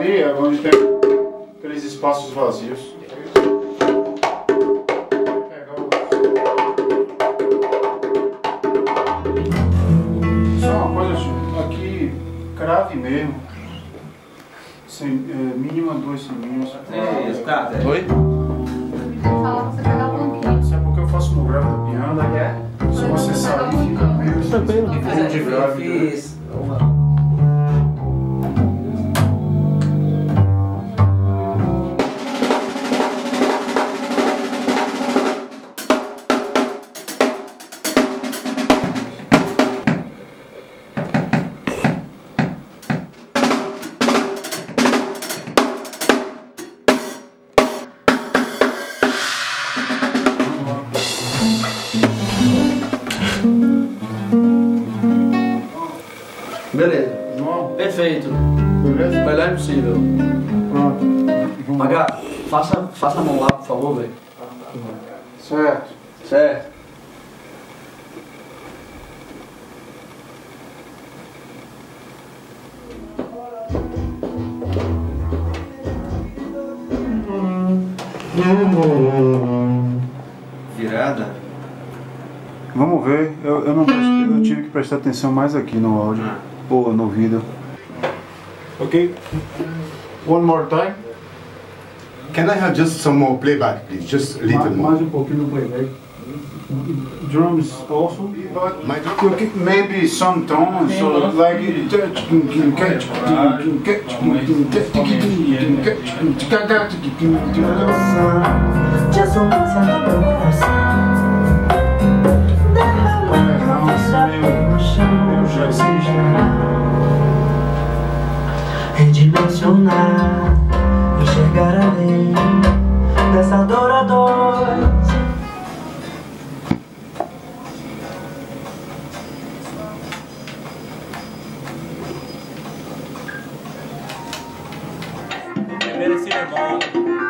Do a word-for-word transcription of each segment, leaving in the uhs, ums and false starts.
ali é onde tem aqueles espaços vazios. Só uma coisa, aqui crave mesmo. Sem, é, mínima dois centímetros. É, isso, cara. Oi? Fala pra você pegar o banquinho. Isso é porque eu faço no grave da piano. Se você sair, fica meio Tranquilo. Eu fiz, de eu grave. fiz uma... Beleza. João, Perfeito. beleza? Melhor impossível. Pronto. Vamos lá. H, faça, faça a mão lá, por favor, velho. Certo. Certo. Virada? Vamos ver. Eu, eu não prestei, eu tive que prestar atenção mais aqui no áudio ou no vídeo. Ok. One more time. Can I have just some more playback, please? Just a little Mais, more. mais um pouquinho no playback. Drums also. My drum- You can- maybe some tones, so like De assonância no meu coração, derramando essa dor no chão. Redimensionar, enxergar além dessa dor a dois. Merecido, irmão.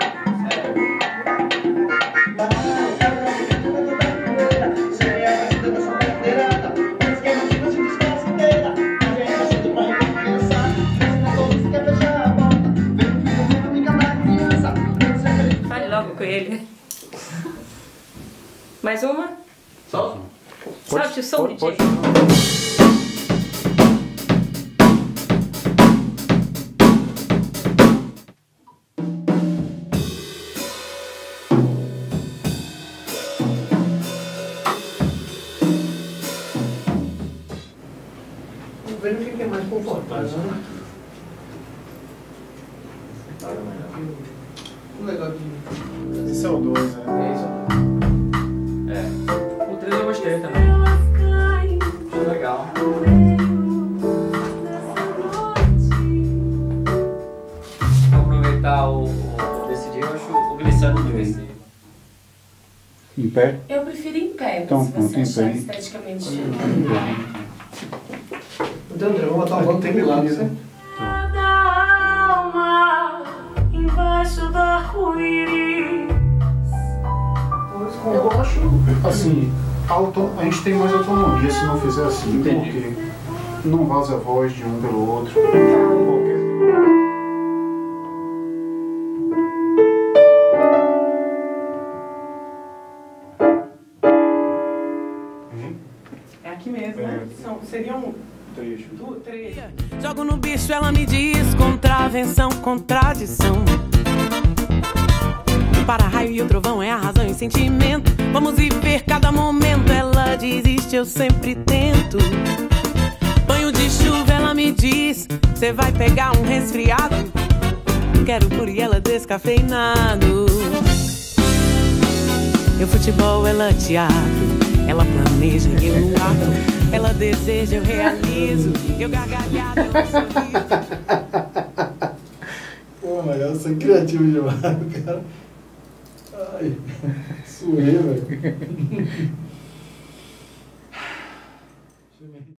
Fale logo com ele. Mais uma? Solta. Solte o som, D J. Vamos ver o que é mais confortável, né? O legal de... Esse é o dois, né? É isso. É. O três eu gostei também. Achei legal. Vou aproveitar o, o decidir, eu acho o glissando do decidir. Em pé? Eu prefiro em pé, Então, se pronto, você em achar pé. esteticamente. Então, André, vamos botar o banco pro lado, né? Cada alma embaixo do arco-íris. Eu acho... Assim, auto, a gente tem mais autonomia se não fizer assim, Entendi. porque não vaza a voz de um pelo outro. Qualquer... É aqui mesmo, né? São, seriam trecho. duas, três. Jogo no bicho, ela me diz contravenção, contradição. O para-raio e o trovão é a razão e o sentimento. Vamos viver cada momento. Ela desiste, eu sempre tento. Banho de chuva, ela me diz, cê vai pegar um resfriado. Quero por ela descafeinado. Eu futebol, ela teatro. Ela planeja e eu no ato. Ela deseja, eu realizo. Eu gargalhado, eu sorriso. Pô, mas eu sou criativo demais, cara. Ai, suei, velho.